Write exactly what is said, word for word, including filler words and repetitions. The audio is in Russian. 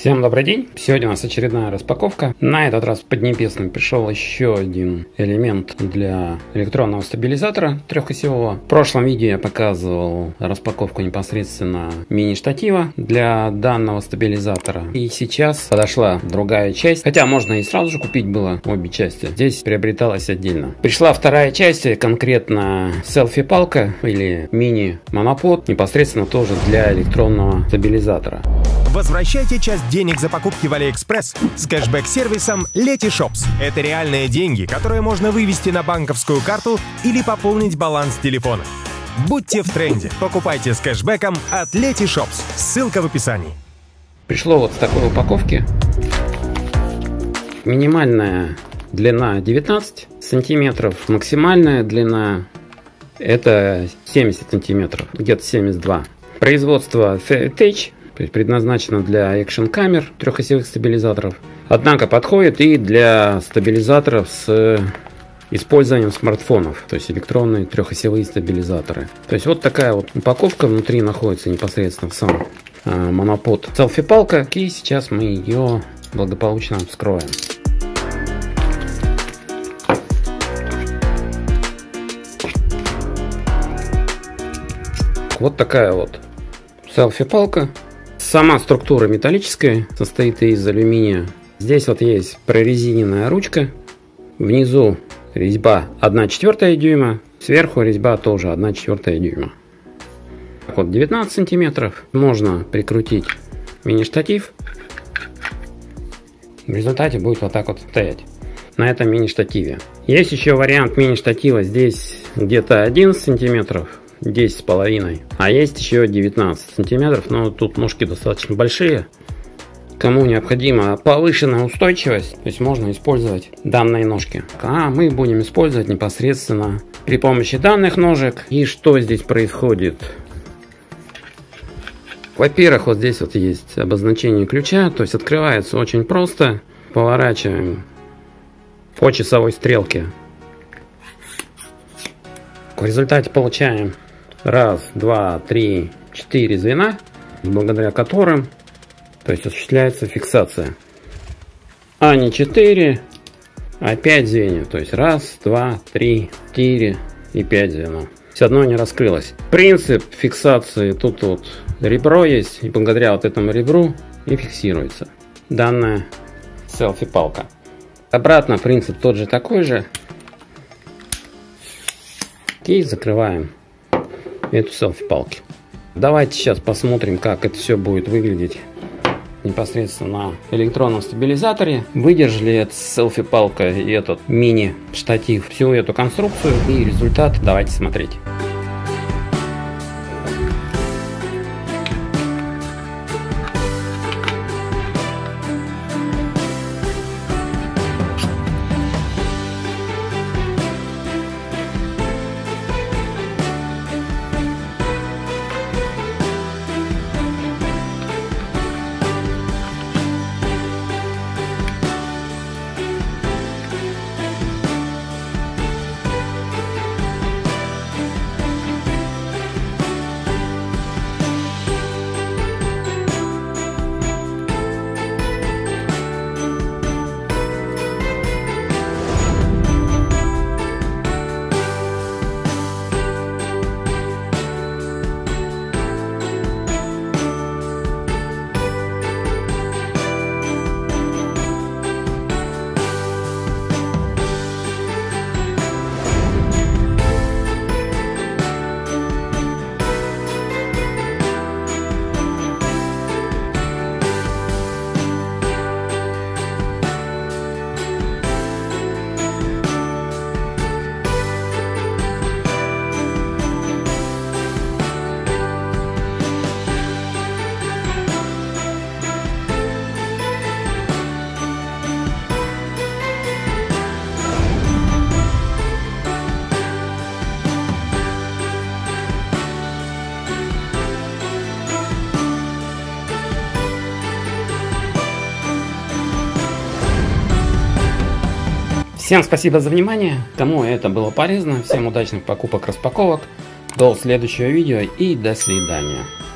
Всем добрый день! Сегодня у нас очередная распаковка. На этот раз в Поднебесный пришел еще один элемент для электронного стабилизатора трехосевого. В прошлом видео я показывал распаковку непосредственно мини-штатива для данного стабилизатора. И сейчас подошла другая часть. Хотя можно и сразу же купить было обе части. Здесь приобреталась отдельно. Пришла вторая часть, конкретно селфи-палка или мини-монопод, непосредственно тоже для электронного стабилизатора. Возвращайте часть денег за покупки в Алиэкспресс с кэшбэк-сервисом Letyshops. Это реальные деньги, которые можно вывести на банковскую карту или пополнить баланс телефона. Будьте в тренде. Покупайте с кэшбэком от Letyshops. Ссылка в описании. Пришло вот в такой упаковке. Минимальная длина девятнадцать сантиметров, максимальная длина это семьдесят сантиметров, где-то семьдесят два. Производство Fetch. Предназначена для экшн-камер трехосевых стабилизаторов. Однако подходит и для стабилизаторов с использованием смартфонов, то есть электронные трехосевые стабилизаторы. То есть вот такая вот упаковка, внутри находится непосредственно сам э, монопод селфи-палка, и сейчас мы ее благополучно вскроем. Вот такая вот селфи-палка. Сама структура металлическая, состоит из алюминия. Здесь вот есть прорезиненная ручка. Внизу резьба одна четвертая дюйма. Сверху резьба тоже одна четвертая дюйма. Вот девятнадцать сантиметров. Можно прикрутить мини-штатив. В результате будет вот так вот стоять на этом мини-штативе. Есть еще вариант мини-штатива. Здесь где-то одиннадцать сантиметров. десять с половиной, а есть еще девятнадцать сантиметров, но тут ножки достаточно большие. Кому необходима повышенная устойчивость, то есть можно использовать данные ножки, а мы будем использовать непосредственно при помощи данных ножек. И что здесь происходит? Во-первых, вот здесь вот есть обозначение ключа, то есть открывается очень просто. Поворачиваем по часовой стрелке. В результате получаем раз, два, три, четыре звена, благодаря которым, то есть, осуществляется фиксация. А не четыре, а пять звеньев. То есть раз, два, три, четыре и пять звеньев. Все одно не раскрылось. Принцип фиксации: тут вот ребро есть, и благодаря вот этому ребру и фиксируется данная селфи-палка. Обратно принцип тот же, такой же. И закрываем эту селфи-палки. Давайте сейчас посмотрим, как это все будет выглядеть непосредственно на электронном стабилизаторе. Выдержали эта селфи-палка и этот мини-штатив всю эту конструкцию, и результат давайте смотреть. Всем спасибо за внимание. Кому это было полезно, всем удачных покупок, распаковок. До следующего видео и до свидания.